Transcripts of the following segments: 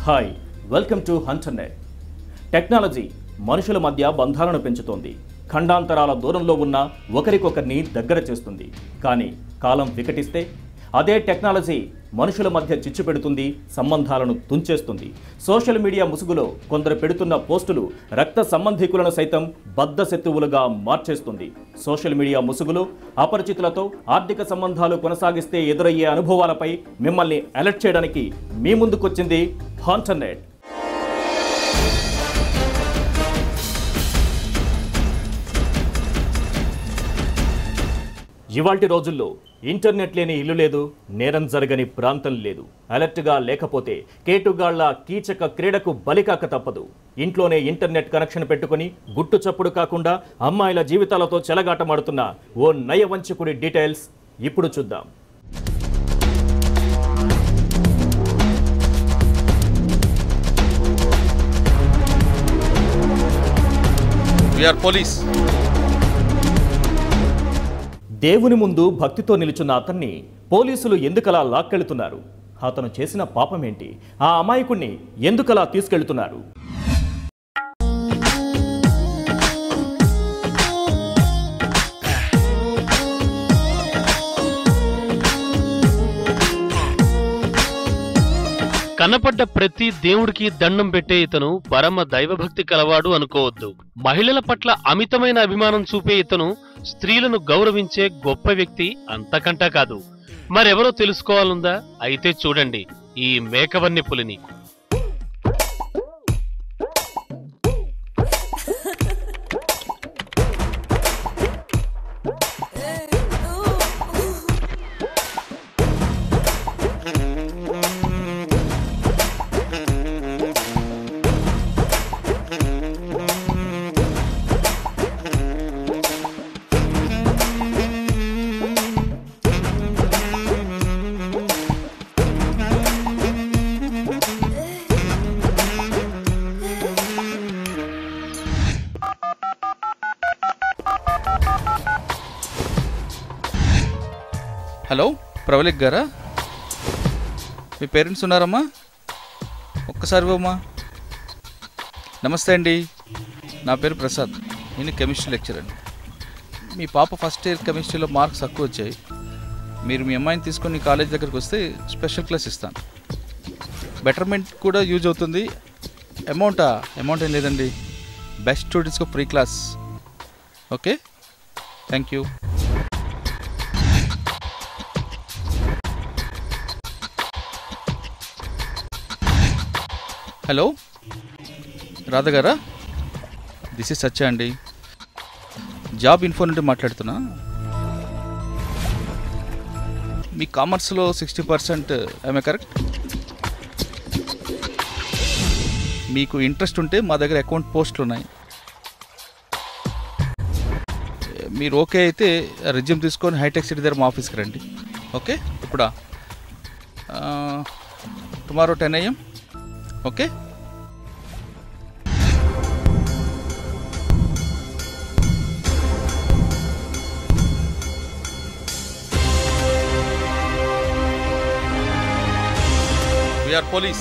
Hi welcome to Hunternet. Technology మనుషుల మధ్య బంధాలను పెంచుతోంది. ఖండాంతరాల దూరంలో ఉన్న ఒకరికొకరిని దగ్గర చేస్తుంది. కానీ కాలం వికటిస్తే అదే టెక్నాలజీ మనుషుల మధ్య చిచ్చు పెడుతుంది, సంబంధాలను తుంచేస్తుంది. సోషల్ మీడియా ముసుగులో కొందరు పెడుతున్న పోస్టులు రక్త సంబంధికులను సైతం బద్ధ శత్రువులుగా మార్చేస్తుంది. సోషల్ మీడియా ముసుగులో అపరిచితులతో ఆర్థిక సంబంధాలు కొనసాగిస్తే ఎదురయ్యే అనుభవాలపై మిమ్మల్ని అలర్ట్ చేయడానికి మీ ముందుకొచ్చింది హంటర్నెట్. ఇవాల్టి రోజుల్లో ఇంటర్నెట్ లేని ఇల్లు లేదు, నేరం జరగని ప్రాంతం లేదు. అలర్ట్గా లేకపోతే కేటుగాళ్ల కీచక క్రీడకు బలికాక తప్పదు. ఇంట్లోనే ఇంటర్నెట్ కనెక్షన్ పెట్టుకుని గుట్టు చప్పుడు కాకుండా అమ్మాయిల జీవితాలతో చెలగాటమాడుతున్న ఓ నయవంచకుడి డీటెయిల్స్ ఇప్పుడు చూద్దాం. దేవుని ముందు భక్తితో నిలుచున్న అతన్ని పోలీసులు ఎందుకలా లాక్కెళ్తున్నారు? అతను చేసిన పాపమేంటి? ఆ అమాయకుణ్ణి ఎందుకలా తీసుకెళ్తున్నారు? కనపడ్డ ప్రతి దేవుడికి దండం పెట్టే ఇతను పరమ దైవభక్తి కలవాడు అనుకోవద్దు. మహిళల పట్ల అమితమైన అభిమానం చూపే ఇతను స్త్రీలను గౌరవించే గొప్ప వ్యక్తి అంతకంటా కాదు. మరెవరో తెలుసుకోవాలందా? అయితే చూడండి ఈ మేకవన్నె పులిని. హలో, ప్రవళిక్ గారా? మీ పేరెంట్స్ ఉన్నారమ్మా? ఒక్కసారి ఇవ్వమ్మా. నమస్తే అండి, నా పేరు ప్రసాద్, నేను కెమిస్ట్రీ లెక్చరర్ అండి. మీ పాప ఫస్ట్ ఇయర్ కెమిస్ట్రీలో మార్క్స్ తక్కువ వచ్చాయి. మీరు మీ అమ్మాయిని తీసుకొని కాలేజ్ దగ్గరికి వస్తే స్పెషల్ క్లాస్ ఇస్తాను. బెటర్మెంట్ కూడా యూజ్ అవుతుంది. అమౌంట్ ఏం లేదండి, బెస్ట్ స్టూడెంట్స్కి free class. Okay, thank you. Hello, Radha గారా? దిస్ ఇస్ సత్య అండి, జాబ్ ఇన్ఫో నుండి మాట్లాడుతున్నా. మీ కామర్స్లో 60% ఐఎమ్ కరెక్ట్? మీకు ఇంట్రెస్ట్ ఉంటే మా దగ్గర అకౌంట్ పోస్టులు ఉన్నాయి. మీరు ఓకే అయితే రెజ్యూమ్ తీసుకొని హైటెక్ సిటీ దగ్గర మా ఆఫీస్కి రండి. ఓకే, ఇప్పుడా? Tomorrow 10 AM. Okay, we are police.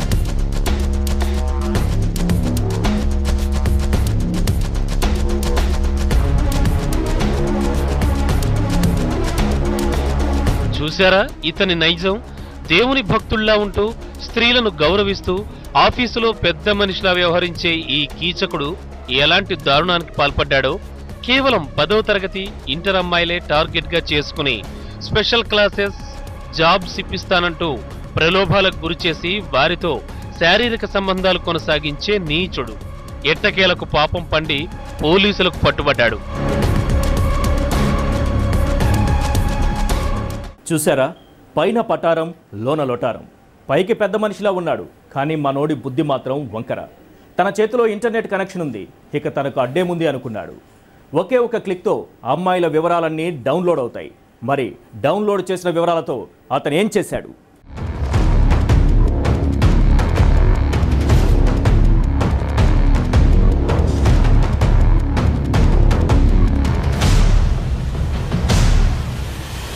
చూశారా ఇతని నైజం? దేవుని భక్తుల్లా ఉంటూ స్త్రీలను గౌరవిస్తూ ఆఫీసులో పెద్ద మనిషిలా వ్యవహరించే ఈ కీచకుడు ఎలాంటి దారుణానికి పాల్పడ్డాడో కేవలం 10వ తరగతి ఇంటర్ అమ్మాయిలే టార్గెట్ గా చేసుకుని స్పెషల్ క్లాసెస్, జాబ్స్ ఇప్పిస్తానంటూ ప్రలోభాలకు గురిచేసి వారితో శారీరక సంబంధాలు కొనసాగించే నీచుడు ఎట్టకేలకు పాపం పండి పోలీసులకు పట్టుబడ్డాడు. చూసారా, పైన పటారం లోన లొటారం. పైకి పెద్ద మనిషిలా ఉన్నాడు, కానీ మనోడి బుద్ధి మాత్రం వంకర. తన చేతిలో ఇంటర్నెట్ కనెక్షన్ ఉంది, ఇక తనకు అడ్డేముంది అనుకున్నాడు. ఒకే ఒక క్లిక్తో అమ్మాయిల వివరాలన్నీ డౌన్లోడ్ అవుతాయి. మరి డౌన్లోడ్ చేసిన వివరాలతో అతను ఏం చేశాడు?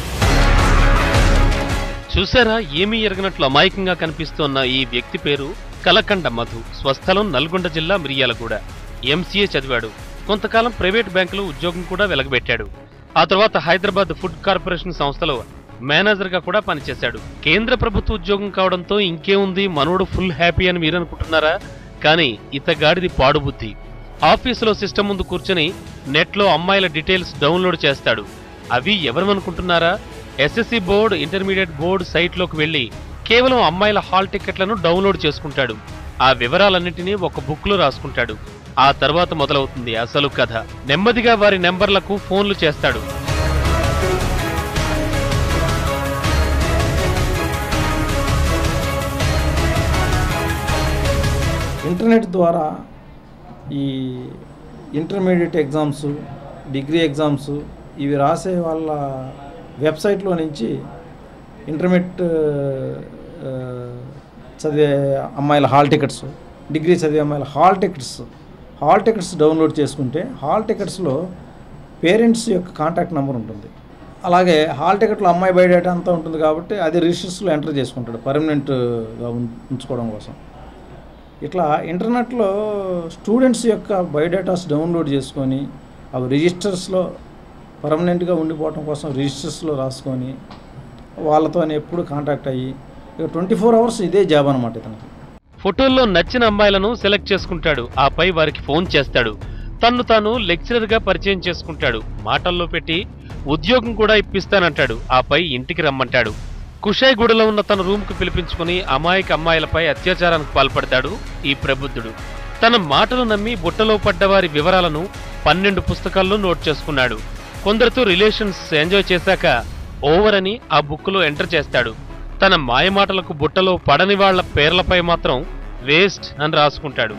చూసారా ఏమీ ఎరగనట్లు అమాయకంగా కనిపిస్తున్న ఈ వ్యక్తి పేరు కలకండ మధు, స్వస్థలం నల్గొండ జిల్లా మిర్యాలగూడ. ఎంసీఏ చదివాడు. కొంతకాలం ప్రైవేట్ బ్యాంకులో ఉద్యోగం కూడా వెలగబెట్టాడు. ఆ తర్వాత హైదరాబాద్ ఫుడ్ కార్పొరేషన్ సంస్థలో మేనేజర్గా కూడా పనిచేశాడు. కేంద్ర ప్రభుత్వ ఉద్యోగం కావడంతో ఇంకేముంది, మనోడు ఫుల్ హ్యాపీ అని మీరు అనుకుంటున్నారా? కానీ ఇతగాడిది పాడుబుద్ధి. ఆఫీసులో సిస్టమ్ ముందు కూర్చొని నెట్లో అమ్మాయిల డీటెయిల్స్ డౌన్లోడ్ చేస్తాడు. అవి ఎవరనుకుంటున్నారా? ఎస్ఎస్సి బోర్డు, ఇంటర్మీడియట్ బోర్డు సైట్లోకి వెళ్లి కేవలం అమ్మాయిల హాల్ టికెట్లను డౌన్లోడ్ చేసుకుంటాడు. ఆ వివరాలన్నింటినీ ఒక బుక్లో రాసుకుంటాడు. ఆ తర్వాత మొదలవుతుంది అసలు కథ. నెమ్మదిగా వారి నెంబర్లకు ఫోన్లు చేస్తాడు. ఇంటర్నెట్ ద్వారా ఈ ఇంటర్మీడియట్ ఎగ్జామ్స్, డిగ్రీ ఎగ్జామ్స్ ఇవి రాసే వాళ్ళ వెబ్సైట్లో నుంచి ఇంటర్మీడియట్ చదివే అమ్మాయిల హాల్ టికెట్స్, డిగ్రీ చదివే అమ్మాయిల హాల్ టికెట్స్ డౌన్లోడ్ చేసుకుంటే హాల్ టికెట్స్లో పేరెంట్స్ యొక్క కాంటాక్ట్ నెంబర్ ఉంటుంది. అలాగే హాల్ టికెట్లో అమ్మాయి బయోడేటా అంతా ఉంటుంది కాబట్టి అది రిజిస్టర్స్లో ఎంటర్ చేసుకుంటాడు పర్మనెంట్గా ఉంచుకోవడం కోసం. ఇట్లా ఇంటర్నెట్లో స్టూడెంట్స్ యొక్క బయోడేటాస్ డౌన్లోడ్ చేసుకొని అవి రిజిస్టర్స్లో పర్మనెంట్గా ఉండిపోవడం కోసం రిజిస్టర్స్లో రాసుకొని వాళ్ళతో ఎప్పుడు కాంటాక్ట్ అయ్యి ఇక 24 hours ఇదే జాబ్ అనమాట ఇతనికి. ఫోటోల్లో నచ్చిన అమ్మాయిలను సెలెక్ట్ చేసుకుంటాడు. ఆపై వారికి ఫోన్ చేస్తాడు. తన్ను తాను లెక్చరర్గా పరిచయం చేసుకుంటాడు. మాటల్లో పెట్టి ఉద్యోగం కూడా ఇప్పిస్తానంటాడు. ఆపై ఇంటికి రమ్మంటాడు. కుషాయిగూడలో ఉన్న తన రూమ్కు పిలిపించుకుని అమాయక అమ్మాయిలపై అత్యాచారానికి పాల్పడతాడు ఈ ప్రబుద్ధుడు. తన మాటలు నమ్మి బుట్టలో పడ్డవారి వివరాలను 12 పుస్తకాల్లో నోట్ చేసుకున్నాడు. కొందరితో రిలేషన్స్ ఎంజాయ్ చేశాక ఓవర్ అని ఆ బుక్లో ఎంటర్ చేస్తాడు. తన మాయమాటలకు బుట్టలో పడని వాళ్ల పేర్లపై మాత్రం వేస్ట్ అని రాసుకుంటాడు.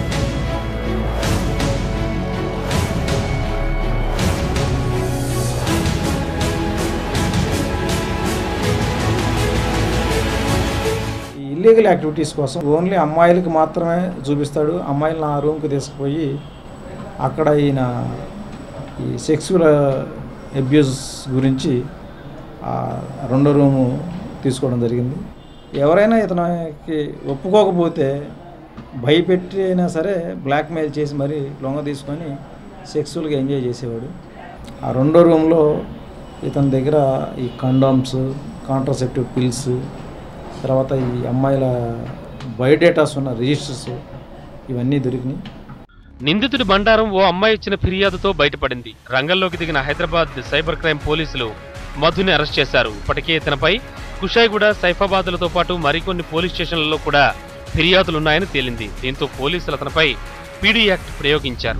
ఇల్లీగల్ యాక్టివిటీస్ కోసం ఓన్లీ అమ్మాయిలకి మాత్రమే చూపిస్తాడు. అమ్మాయిలను ఆ రూమ్కి తీసుకుపోయి అక్కడ ఈయన ఈ సెక్సువల్ అబ్యూస్ గురించి రెండో రూము తీసుకోవడం జరిగింది. ఎవరైనా ఇతనికి ఒప్పుకోకపోతే భయపెట్టి అయినా సరే బ్లాక్మెయిల్ చేసి మరీ లొంగ తీసుకొని సెక్సువల్గా ఎంజాయ్ చేసేవాడు. ఆ రెండో రూమ్లో ఇతని దగ్గర ఈ కండోమ్స్, కాంట్రాసెప్టివ్ పిల్స్, తర్వాత ఈ అమ్మాయిల బయోడేటాస్ ఉన్న రిజిస్టర్స్ ఇవన్నీ దొరికినాయి. నిందితుడి బండారం ఓ అమ్మాయి ఇచ్చిన ఫిర్యాదుతో బయటపడింది. రంగంలోకి దిగిన హైదరాబాద్ సైబర్ క్రైమ్ పోలీసులు మధుని అరెస్ట్ చేశారు. ఇప్పటికే ఇతనిపై కుషాయిగూడ, సైఫాబాద్లతో పాటు మరికొన్ని పోలీస్ స్టేషన్లలో కూడా ఫిర్యాదులున్నాయని తేలింది. దీంతో పోలీసులు అతనిపై పీడీ యాక్ట్ ప్రయోగించారు.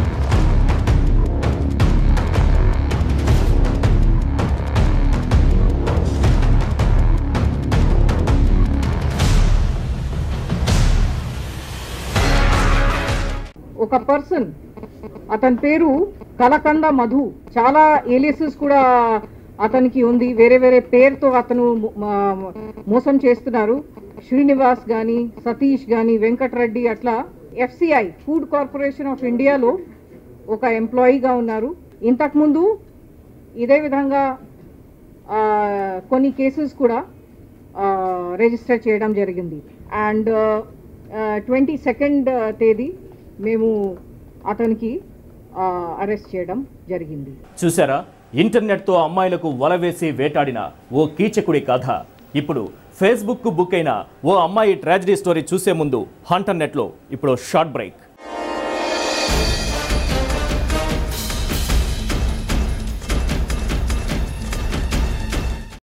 ఒక పర్సన్, అతని పేరు కలకండ మధు, చాలా ఏలియసెస్ కూడా అతనికి ఉంది. వేరే వేరే పేరుతో అతను మోసం చేస్తున్నారు. శ్రీనివాస్ కానీ, సతీష్ కానీ, వెంకటరెడ్డి, అట్లా FCI ఫుడ్ కార్పొరేషన్ ఆఫ్ ఇండియాలో ఒక ఎంప్లాయీగా ఉన్నారు. ఇంతకుముందు ఇదే విధంగా కొన్ని కేసెస్ కూడా రిజిస్టర్ చేయడం జరిగింది. అండ్ 22nd తేదీ మేము అతనికి అరెస్ట్ చేయడం జరిగింది. చూసారా, ఇంటర్నెట్తో అమ్మాయిలకు వలవేసి వేటాడిన ఓ కీచకుడి కథ. ఇప్పుడు ఫేస్బుక్ బుక్ అయిన ఓ అమ్మాయి ట్రాజడీ స్టోరీ చూసే ముందు హంటర్నెట్లో ఇప్పుడు షార్ట్ బ్రేక్.